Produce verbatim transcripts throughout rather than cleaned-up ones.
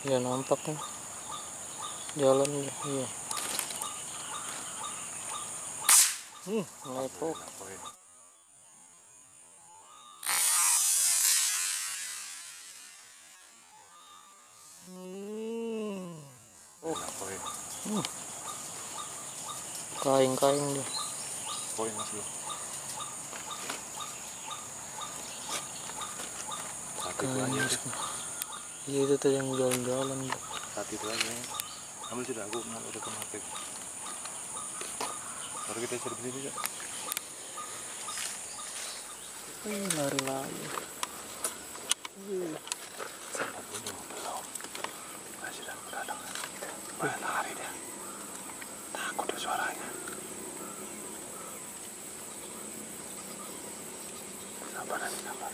Ya nampak nih jalan ya. Iya. Hmm, ngepok. Hmm. Oh, hmm. Kain-kain dia. Poin mas lo. Satu itu aja. Iya itu tuh yang jalan-jalan. Satu itu aja. Ambil sudah aku mau rekam H P. Baru kita cari beli juga. Eh, lari lagi. Hmm. Sempat dulu belum. Nah, sudah udah dengar. Main lari dia. Takut ada suaranya. Sabar nanti sabar.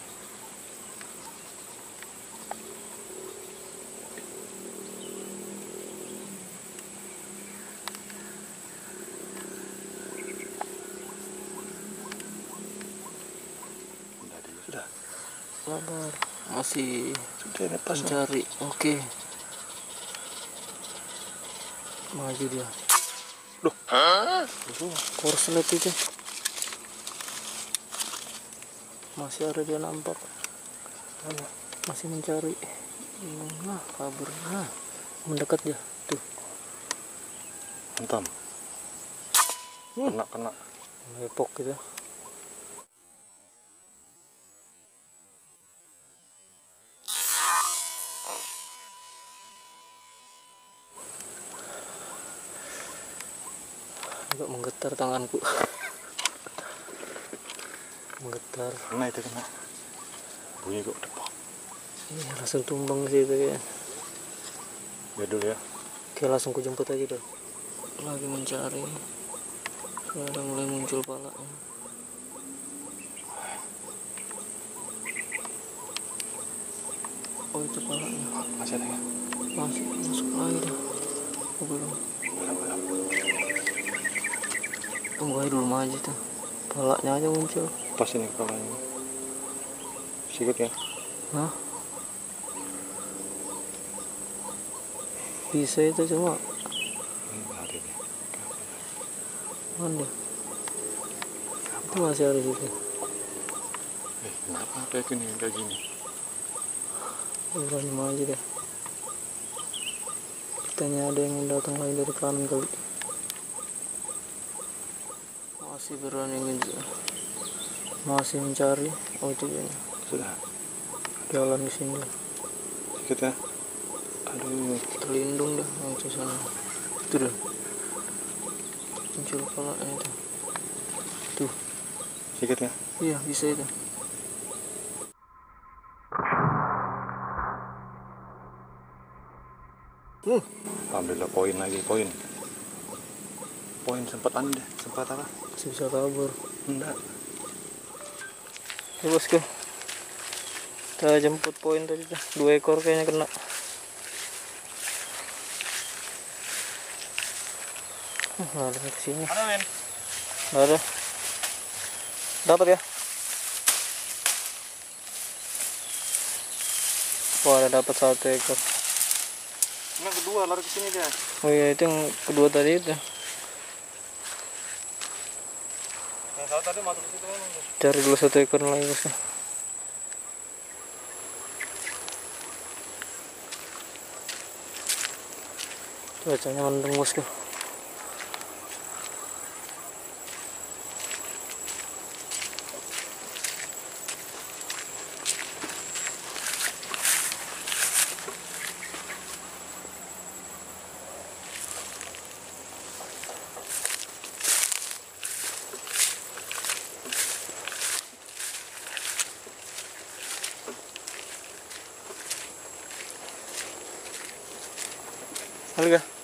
Sudah. Sabar. Masih Sudah lepas mencari. Oke. Maju dia. Loh. Hah? Korslet itu. Masih ada dia nampak. Masih mencari. Nah, kabur. Nah, mendekat dia. Tuh. Hantam. Hmm. Kena kena. Ngepok gitu. Agak menggetar tanganku. Menggetar. Kena itu kena. Bunyi kok depok. Iya, langsung tumbang sih itu ya. Ya dulu ya. Oke, langsung ku jemput aja deh. Lagi mencari. Sudah mulai muncul palanya. Oh, itu palanya. Masih ada ya? Masih masuk lagi dah. Oh, belum. Belum belum. Tunggu aja dulu maju tuh. Palanya aja muncul. Pas ini kepalanya. Sikut ya? Hah? Bisa itu cuma. Hmm, ada ini. Mana? Itu masih ada situ. Eh, kenapa kayak gini kayak gini? Berani maju deh. Kitanya ada yang datang lagi dari kanan kali. Masih berani ngejar. Masih mencari. Oh, itu dia. Sudah. Jalan di sini. Sikut ya? Aduh. Terlindung dah langsung sana. Itu dah. Muncul palanya itu. Tuh. Sikut ya? Iya, bisa itu. Hmm. Alhamdulillah poin lagi poin. Poin sempat anu deh, sempat apa? Masih bisa kabur. Enggak. Ya bosku. Kita jemput poin tadi tuh. Dua ekor kayaknya kena. Nggak ada kesini. Ada men? Nggak ada. Dapat ya? Wah, ada dapat satu ekor. Yang kedua lari ke sini dia. Oh iya, itu yang kedua tadi itu. Yang satu tadi masuk ke situ memang. Cari dulu satu ekor lagi bosku. Cuacanya mendung bosku. Halo,